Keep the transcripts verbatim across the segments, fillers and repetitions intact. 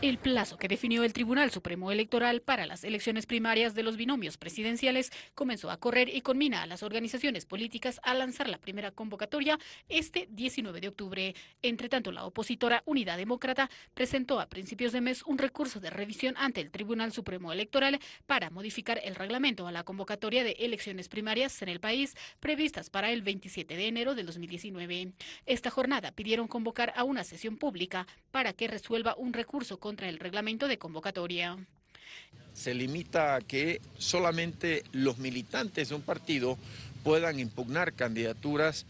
El plazo que definió el Tribunal Supremo Electoral para las elecciones primarias de los binomios presidenciales comenzó a correr y conmina a las organizaciones políticas a lanzar la primera convocatoria este diecinueve de octubre. Entre tanto, la opositora Unidad Demócrata presentó a principios de mes un recurso de revisión ante el Tribunal Supremo Electoral para modificar el reglamento a la convocatoria de elecciones primarias en el país previstas para el veintisiete de enero del dos mil diecinueve. Esta jornada pidieron convocar a una sesión pública para que resuelva un recurso contra el reglamento de convocatoria. Se limita a que solamente los militantes de un partido puedan impugnar candidaturas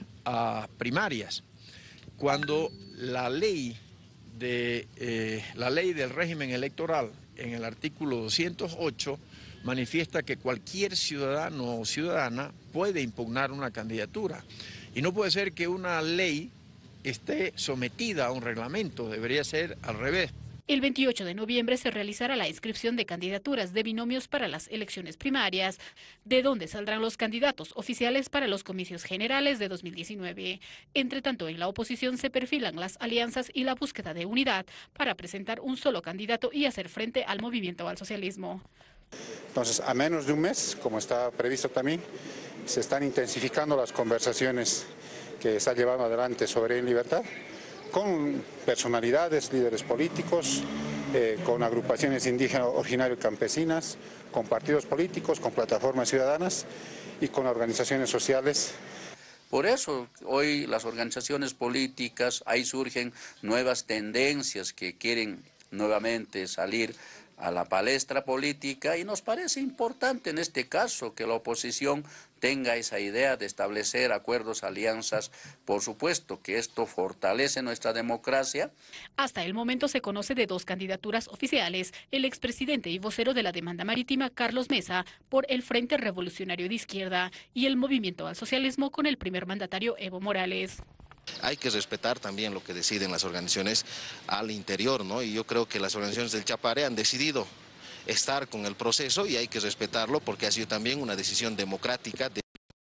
a primarias, cuando la ley, de, eh, la ley del régimen electoral en el artículo doscientos ocho manifiesta que cualquier ciudadano o ciudadana puede impugnar una candidatura. Y no puede ser que una ley esté sometida a un reglamento, debería ser al revés. El veintiocho de noviembre se realizará la inscripción de candidaturas de binomios para las elecciones primarias, de donde saldrán los candidatos oficiales para los comicios generales de dos mil diecinueve. Entre tanto, en la oposición se perfilan las alianzas y la búsqueda de unidad para presentar un solo candidato y hacer frente al movimiento al socialismo. Entonces, a menos de un mes, como está previsto también, se están intensificando las conversaciones que está llevando adelante Soberanía en Libertad, con personalidades, líderes políticos, eh, con agrupaciones indígenas, originarias y campesinas, con partidos políticos, con plataformas ciudadanas y con organizaciones sociales. Por eso hoy las organizaciones políticas, ahí surgen nuevas tendencias que quieren nuevamente salir a la palestra política y nos parece importante en este caso que la oposición tenga esa idea de establecer acuerdos, alianzas. Por supuesto que esto fortalece nuestra democracia. Hasta el momento se conoce de dos candidaturas oficiales, el expresidente y vocero de la demanda marítima Carlos Mesa por el Frente Revolucionario de Izquierda y el Movimiento al Socialismo con el primer mandatario Evo Morales. Hay que respetar también lo que deciden las organizaciones al interior, ¿no? Y yo creo que las organizaciones del Chapare han decidido estar con el proceso y hay que respetarlo porque ha sido también una decisión democrática de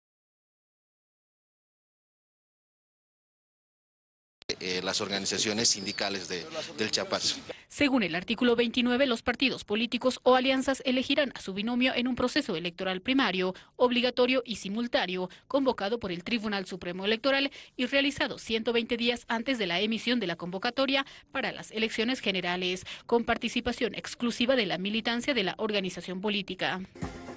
eh, las organizaciones sindicales de, del Chapare. Según el artículo veintinueve, los partidos políticos o alianzas elegirán a su binomio en un proceso electoral primario, obligatorio y simultáneo, convocado por el Tribunal Supremo Electoral y realizado ciento veinte días antes de la emisión de la convocatoria para las elecciones generales, con participación exclusiva de la militancia de la organización política.